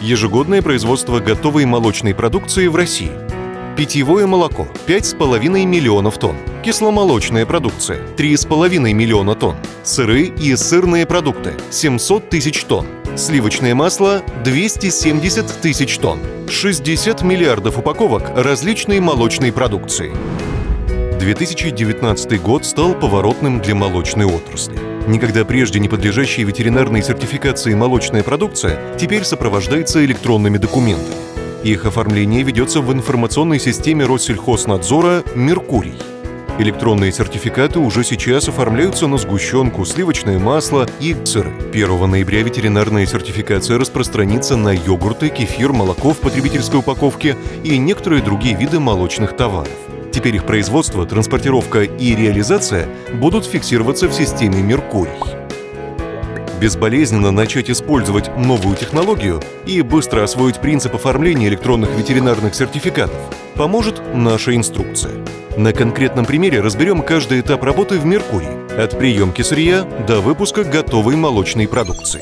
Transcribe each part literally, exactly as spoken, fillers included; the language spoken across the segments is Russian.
Ежегодное производство готовой молочной продукции в России. Питьевое молоко – пять с половиной миллионов тонн. Кисломолочная продукция – три с половиной миллиона тонн. Сыры и сырные продукты – семьсот тысяч тонн. Сливочное масло – двести семьдесят тысяч тонн. шестьдесят миллиардов упаковок различной молочной продукции. две тысячи девятнадцатый год стал поворотным для молочной отрасли. Никогда прежде не подлежащая ветеринарной сертификации молочная продукция теперь сопровождается электронными документами. Их оформление ведется в информационной системе Россельхознадзора «Меркурий». Электронные сертификаты уже сейчас оформляются на сгущенку, сливочное масло и сыры. первого ноября ветеринарная сертификация распространится на йогурты, кефир, молоко в потребительской упаковке и некоторые другие виды молочных товаров. Теперь их производство, транспортировка и реализация будут фиксироваться в системе «Меркурий». Безболезненно начать использовать новую технологию и быстро освоить принцип оформления электронных ветеринарных сертификатов поможет наша инструкция. На конкретном примере разберем каждый этап работы в «Меркурии» – от приемки сырья до выпуска готовой молочной продукции.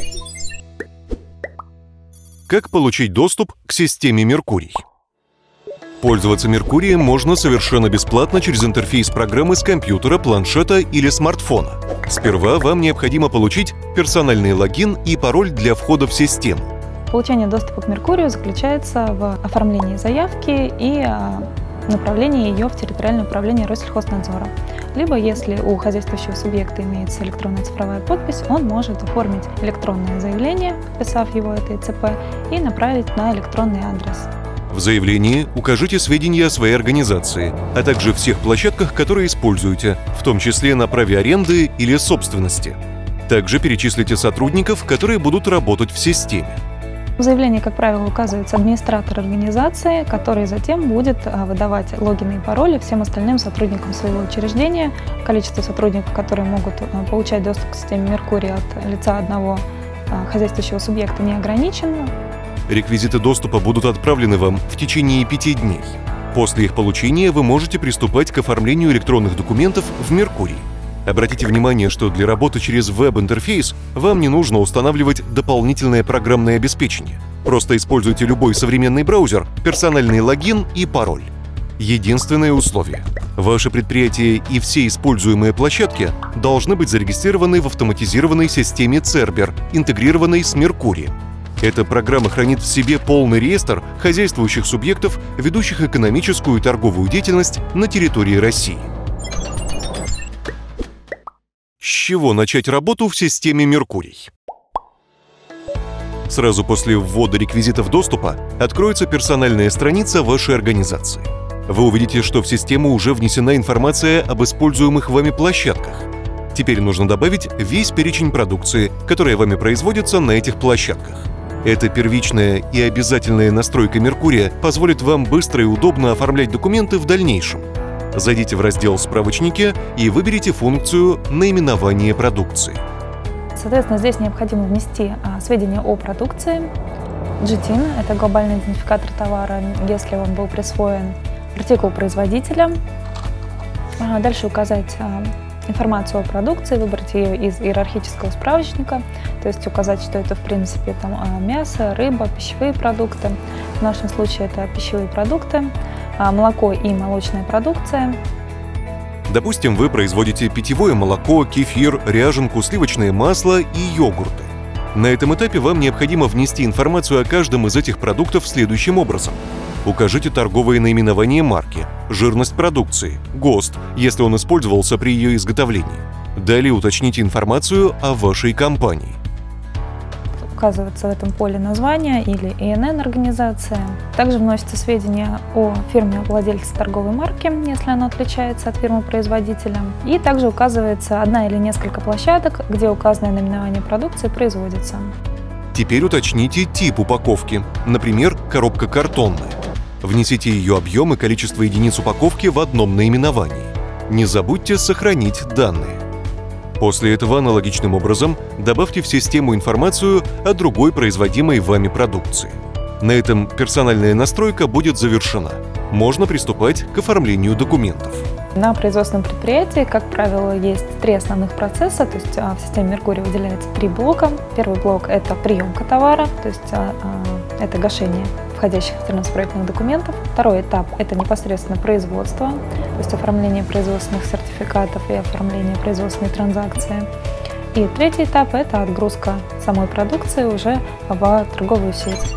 Как получить доступ к системе «Меркурий»? Пользоваться «Меркурием» можно совершенно бесплатно через интерфейс программы с компьютера, планшета или смартфона. Сперва вам необходимо получить персональный логин и пароль для входа в систему. Получение доступа к «Меркурию» заключается в оформлении заявки и направлении ее в территориальное управление Россельхознадзора. Либо, если у хозяйствующего субъекта имеется электронная цифровая подпись, он может оформить электронное заявление, вписав его этой ЦП, и направить на электронный адрес. В заявлении укажите сведения о своей организации, а также всех площадках, которые используете, в том числе на праве аренды или собственности. Также перечислите сотрудников, которые будут работать в системе. В заявлении, как правило, указывается администратор организации, который затем будет выдавать логины и пароли всем остальным сотрудникам своего учреждения. Количество сотрудников, которые могут получать доступ к системе «Меркурий» от лица одного хозяйствующего субъекта, не ограничено. Реквизиты доступа будут отправлены вам в течение пяти дней. После их получения вы можете приступать к оформлению электронных документов в «Меркурий». Обратите внимание, что для работы через веб-интерфейс вам не нужно устанавливать дополнительное программное обеспечение. Просто используйте любой современный браузер, персональный логин и пароль. Единственное условие – ваше предприятие и все используемые площадки должны быть зарегистрированы в автоматизированной системе Цербер, интегрированной с «Меркурием». Эта программа хранит в себе полный реестр хозяйствующих субъектов, ведущих экономическую и торговую деятельность на территории России. С чего начать работу в системе «Меркурий»? Сразу после ввода реквизитов доступа откроется персональная страница вашей организации. Вы увидите, что в систему уже внесена информация об используемых вами площадках. Теперь нужно добавить весь перечень продукции, которая вами производится на этих площадках. Эта первичная и обязательная настройка «Меркурия» позволит вам быстро и удобно оформлять документы в дальнейшем. Зайдите в раздел «Справочники» и выберите функцию «Наименование продукции». Соответственно, здесь необходимо внести а, сведения о продукции. джи ти ай эн – это глобальный идентификатор товара, если он был присвоен артикул производителя. А, дальше указать а, информацию о продукции, выбрать ее из иерархического справочника, то есть указать, что это в принципе там, мясо, рыба, пищевые продукты. В нашем случае это пищевые продукты, молоко и молочная продукция. Допустим, вы производите питьевое молоко, кефир, ряженку, сливочное масло и йогурты. На этом этапе вам необходимо внести информацию о каждом из этих продуктов следующим образом. Укажите торговое наименование марки, жирность продукции, ГОСТ, если он использовался при ее изготовлении. Далее уточните информацию о вашей компании. Указывается в этом поле название или и эн эн организация. Также вносятся сведения о фирме владельца торговой марки, если она отличается от фирмы-производителя. И также указывается одна или несколько площадок, где указанное наименование продукции производится. Теперь уточните тип упаковки, например, коробка картонная. Внесите ее объем и количество единиц упаковки в одном наименовании. Не забудьте сохранить данные. После этого аналогичным образом добавьте в систему информацию о другой производимой вами продукции. На этом персональная настройка будет завершена. Можно приступать к оформлению документов. На производственном предприятии, как правило, есть три основных процесса, то есть в системе «Меркурий» выделяется три блока. Первый блок – это приемка товара, то есть это гашение входящих строительных документов. Второй этап – это непосредственно производство, то есть оформление производственных сертификатов и оформление производственной транзакции. И третий этап – это отгрузка самой продукции уже в торговую сеть.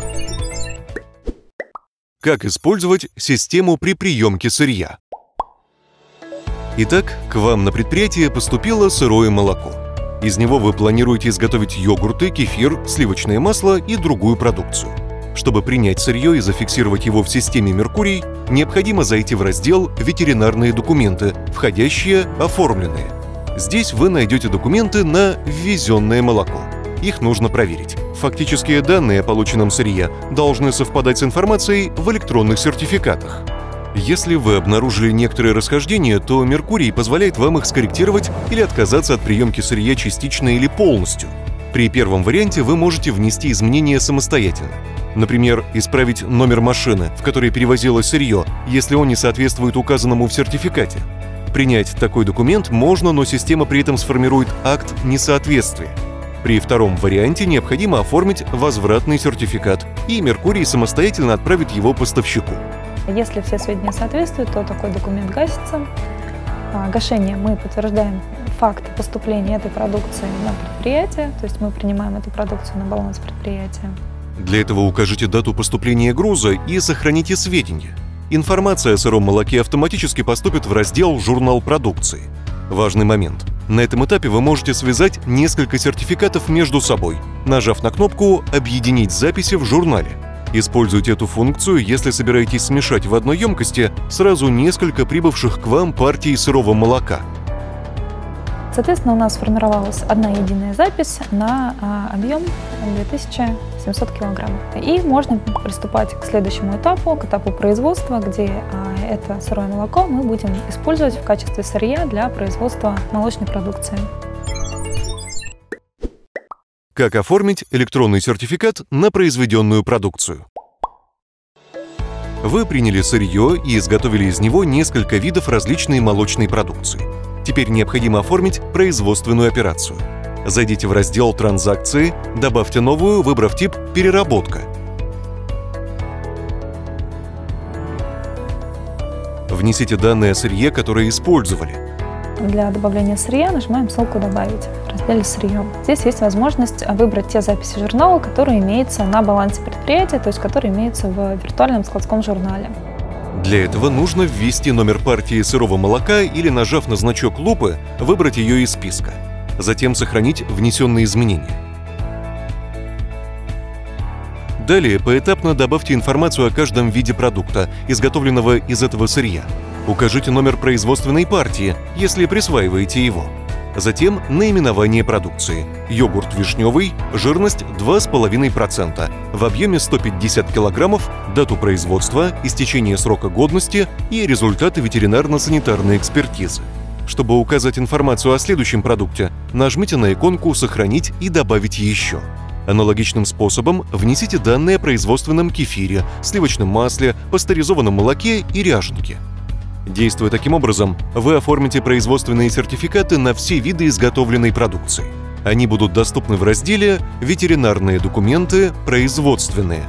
Как использовать систему при приемке сырья? Итак, к вам на предприятие поступило сырое молоко. Из него вы планируете изготовить йогурты, кефир, сливочное масло и другую продукцию. Чтобы принять сырье и зафиксировать его в системе «Меркурий», необходимо зайти в раздел «Ветеринарные документы», входящие «Оформленные». Здесь вы найдете документы на ввезенное молоко. Их нужно проверить. Фактические данные о полученном сырье должны совпадать с информацией в электронных сертификатах. Если вы обнаружили некоторые расхождения, то «Меркурий» позволяет вам их скорректировать или отказаться от приемки сырья частично или полностью. При первом варианте вы можете внести изменения самостоятельно. Например, исправить номер машины, в которой перевозилось сырье, если он не соответствует указанному в сертификате. Принять такой документ можно, но система при этом сформирует акт несоответствия. При втором варианте необходимо оформить возвратный сертификат, и «Меркурий» самостоятельно отправит его поставщику. Если все сведения соответствуют, то такой документ гасится. Гашение мы подтверждаем факт поступления этой продукции на предприятие, то есть мы принимаем эту продукцию на баланс предприятия. Для этого укажите дату поступления груза и сохраните сведения. Информация о сыром молоке автоматически поступит в раздел «Журнал продукции». Важный момент. На этом этапе вы можете связать несколько сертификатов между собой, нажав на кнопку «Объединить записи в журнале». Используйте эту функцию, если собираетесь смешать в одной емкости сразу несколько прибывших к вам партий сырого молока. Соответственно, у нас сформировалась одна единая запись на а, объем две тысячи семьсот килограмм. И можно приступать к следующему этапу, к этапу производства, где а, это сырое молоко мы будем использовать в качестве сырья для производства молочной продукции. Как оформить электронный сертификат на произведенную продукцию? Вы приняли сырье и изготовили из него несколько видов различной молочной продукции. Теперь необходимо оформить производственную операцию. Зайдите в раздел «Транзакции», добавьте новую, выбрав тип «Переработка». Внесите данные о сырье, которое использовали. Для добавления сырья нажимаем ссылку «Добавить» в разделе «Сырье». Здесь есть возможность выбрать те записи журнала, которые имеются на балансе предприятия, то есть которые имеются в виртуальном складском журнале. Для этого нужно ввести номер партии сырого молока или, нажав на значок лупы, выбрать ее из списка. Затем сохранить внесенные изменения. Далее поэтапно добавьте информацию о каждом виде продукта, изготовленного из этого сырья. Укажите номер производственной партии, если присваиваете его. Затем наименование продукции. Йогурт вишневый, жирность два с половиной процента, в объеме сто пятьдесят килограммов, дату производства, истечение срока годности и результаты ветеринарно-санитарной экспертизы. Чтобы указать информацию о следующем продукте, нажмите на иконку «Сохранить» и добавить еще. Аналогичным способом внесите данные о производственном кефире, сливочном масле, пастеризованном молоке и ряженке. Действуя таким образом, вы оформите производственные сертификаты на все виды изготовленной продукции. Они будут доступны в разделе «Ветеринарные документы. Производственные».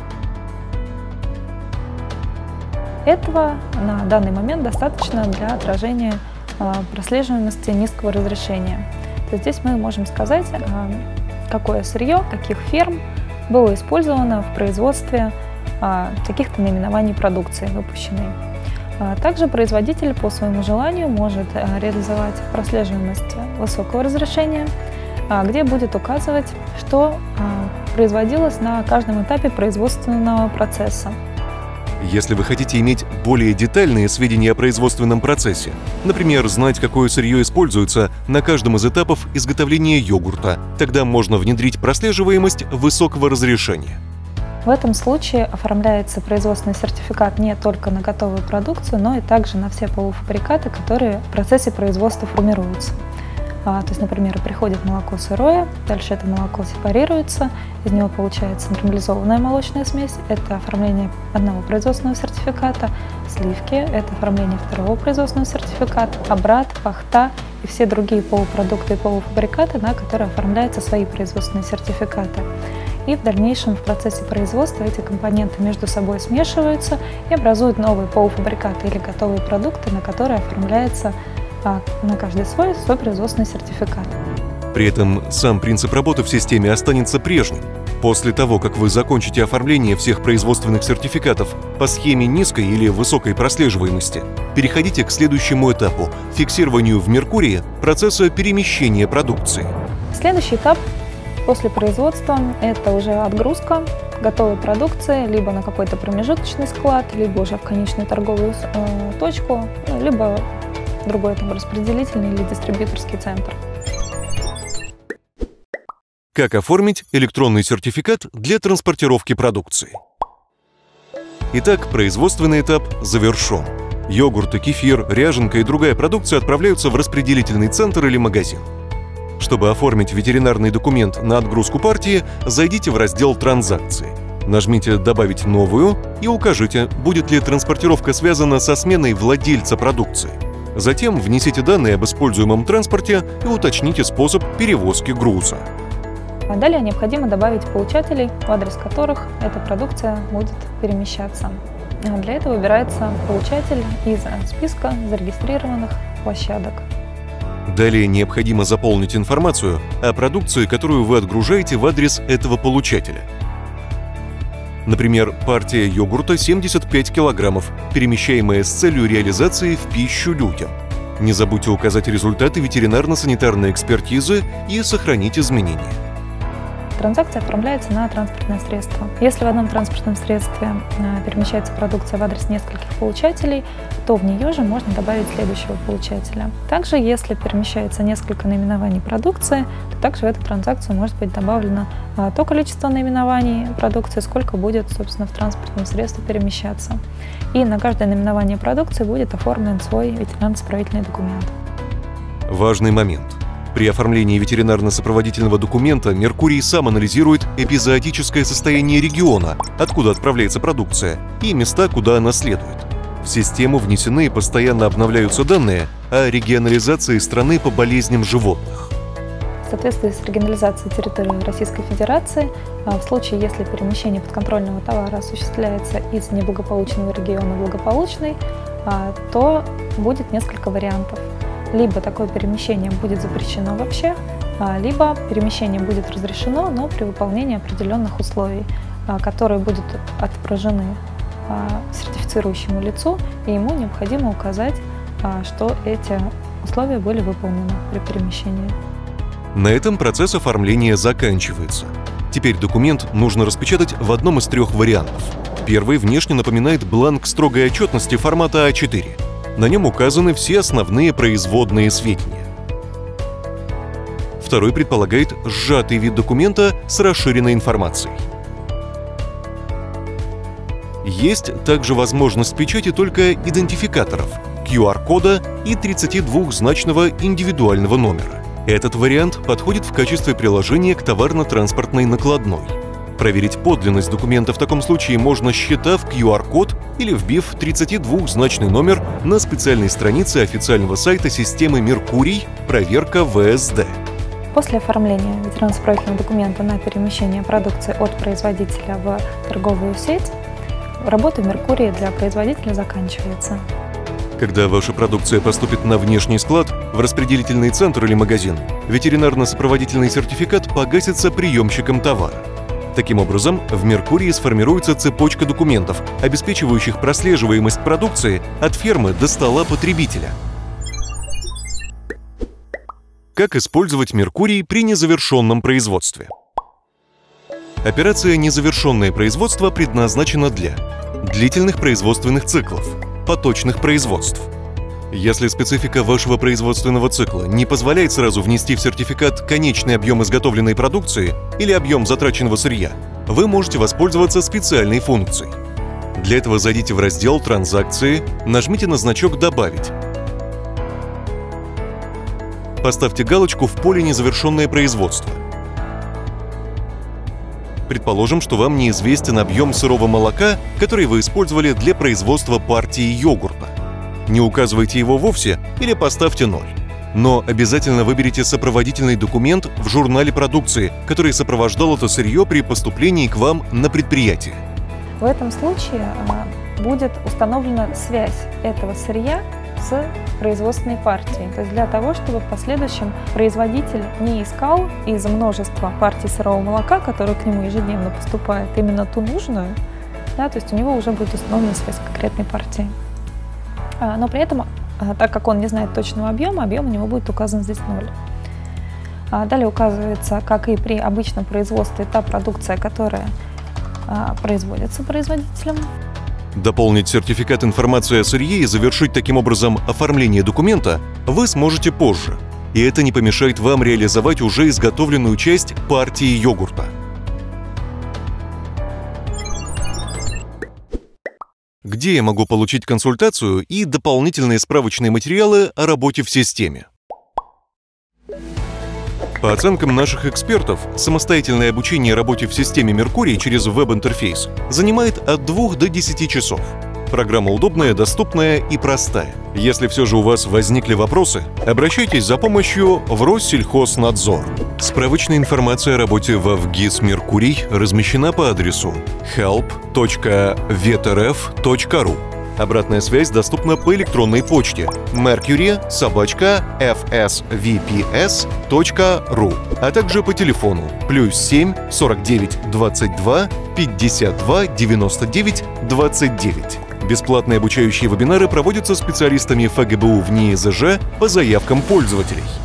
Этого на данный момент достаточно для отражения прослеживаемости низкого разрешения. То есть здесь мы можем сказать, какое сырье, каких фирм было использовано в производстве каких-то наименований продукции выпущенной. Также производитель по своему желанию может реализовать прослеживаемость высокого разрешения, где будет указывать, что производилось на каждом этапе производственного процесса. Если вы хотите иметь более детальные сведения о производственном процессе, например, знать, какое сырье используется на каждом из этапов изготовления йогурта, тогда можно внедрить прослеживаемость высокого разрешения. В этом случае оформляется производственный сертификат не только на готовую продукцию, но и также на все полуфабрикаты, которые в процессе производства формируются. А, то есть, например, приходит молоко сырое, дальше это молоко сепарируется, из него получается нормализованная молочная смесь, это оформление одного производственного сертификата, сливки, это оформление второго производственного сертификата, обрат, пахта и все другие полупродукты и полуфабрикаты, на которые оформляются свои производственные сертификаты. и в дальнейшем в процессе производства эти компоненты между собой смешиваются и образуют новые полуфабрикаты или готовые продукты, на которые оформляется а, на каждый слой свой производственный сертификат. При этом сам принцип работы в системе останется прежним. После того, как вы закончите оформление всех производственных сертификатов по схеме низкой или высокой прослеживаемости, переходите к следующему этапу – фиксированию в Меркурии процесса перемещения продукции. Следующий этап после производства – это уже отгрузка готовой продукции либо на какой-то промежуточный склад, либо уже в конечную торговую э, точку, либо другой там, распределительный или дистрибьюторский центр. Как оформить электронный сертификат для транспортировки продукции? Итак, производственный этап завершен. Йогурты, кефир, ряженка и другая продукция отправляются в распределительный центр или магазин. Чтобы оформить ветеринарный документ на отгрузку партии, зайдите в раздел «Транзакции». Нажмите «Добавить новую» и укажите, будет ли транспортировка связана со сменой владельца продукции. Затем внесите данные об используемом транспорте и уточните способ перевозки груза. Далее необходимо добавить получателей, в адрес которых эта продукция будет перемещаться. Для этого выбирается получатель из списка зарегистрированных площадок. Далее необходимо заполнить информацию о продукции, которую вы отгружаете в адрес этого получателя. Например, партия йогурта семьдесят пять килограммов, перемещаемая с целью реализации в пищу людям. Не забудьте указать результаты ветеринарно-санитарной экспертизы и сохранить изменения. Транзакция оформляется на транспортное средство. Если в одном транспортном средстве перемещается продукция в адрес нескольких получателей, то в нее же можно добавить следующего получателя. Также, если перемещается несколько наименований продукции, то также в эту транзакцию может быть добавлено то количество наименований продукции, сколько будет, собственно, в транспортном средстве перемещаться. И на каждое наименование продукции будет оформлен свой ветеринарно-сопроводительный документ. Важный момент. При оформлении ветеринарно-сопроводительного документа Меркурий сам анализирует эпизоотическое состояние региона, откуда отправляется продукция, и места, куда она следует. В систему внесены и постоянно обновляются данные о регионализации страны по болезням животных. В соответствии с регионализацией территории Российской Федерации, в случае, если перемещение подконтрольного товара осуществляется из неблагополучного региона в благополучный, то будет несколько вариантов. Либо такое перемещение будет запрещено вообще, либо перемещение будет разрешено, но при выполнении определенных условий, которые будут отображены сертифицирующему лицу, и ему необходимо указать, что эти условия были выполнены при перемещении. На этом процесс оформления заканчивается. Теперь документ нужно распечатать в одном из трех вариантов. Первый внешне напоминает бланк строгой отчетности формата а четыре. На нем указаны все основные производные сведения. Второй предполагает сжатый вид документа с расширенной информацией. Есть также возможность печати только идентификаторов, ку ар-кода и тридцатидвухзначного индивидуального номера. Этот вариант подходит в качестве приложения к товарно-транспортной накладной. Проверить подлинность документа в таком случае можно, считав ку ар-код или вбив тридцатидвухзначный номер на специальной странице официального сайта системы «Меркурий. Проверка вэ эс дэ». После оформления ветеринарно-сопроводительного документа на перемещение продукции от производителя в торговую сеть, работа в Меркурии для производителя заканчивается. Когда ваша продукция поступит на внешний склад, в распределительный центр или магазин, ветеринарно-сопроводительный сертификат погасится приемщиком товара. Таким образом, в Меркурии сформируется цепочка документов, обеспечивающих прослеживаемость продукции от фермы до стола потребителя. Как использовать Меркурий при незавершенном производстве? Операция «Незавершенное производство» предназначена для длительных производственных циклов, поточных производств. Если специфика вашего производственного цикла не позволяет сразу внести в сертификат конечный объем изготовленной продукции или объем затраченного сырья, вы можете воспользоваться специальной функцией. Для этого зайдите в раздел «Транзакции», нажмите на значок «Добавить». Поставьте галочку в поле «Незавершенное производство». Предположим, что вам неизвестен объем сырого молока, который вы использовали для производства партии йогурта. Не указывайте его вовсе или поставьте ноль. Но обязательно выберите сопроводительный документ в журнале продукции, который сопровождал это сырье при поступлении к вам на предприятие. В этом случае будет установлена связь этого сырья с производственной партией. То есть для того, чтобы в последующем производитель не искал из множества партий сырого молока, которые к нему ежедневно поступают, именно ту нужную, да, то есть у него уже будет установлена связь с конкретной партией. Но при этом, так как он не знает точного объема, объем у него будет указан здесь ноль. Далее указывается, как и при обычном производстве, та продукция, которая производится производителем. Дополнить сертификат информации о сырье и завершить таким образом оформление документа вы сможете позже. И это не помешает вам реализовать уже изготовленную часть партии йогурта. Где я могу получить консультацию и дополнительные справочные материалы о работе в системе? По оценкам наших экспертов, самостоятельное обучение работе в системе Меркурий через веб-интерфейс занимает от двух до десяти часов. Программа удобная, доступная и простая. Если все же у вас возникли вопросы, обращайтесь за помощью в Россельхознадзор. Справочная информация о работе в ВГИС Меркурий размещена по адресу help точка ветрф точка ру. Обратная связь доступна по электронной почте mercury собака эф эс ви пи эс точка ру, а также по телефону плюс семь сорок девять двадцать два пятьдесят два девяносто девять двадцать девять. Бесплатные обучающие вебинары проводятся специалистами эф гэ бэ у в эн и и зэ жэ по заявкам пользователей.